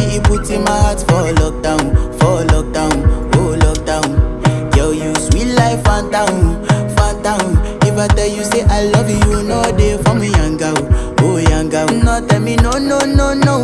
he put in my heart for lockdown, oh lockdown. Girl, you sweet life, phantom, phantom. If I tell you say I love you, you know they for me young girl, oh young girl. No tell me no, no, no, no,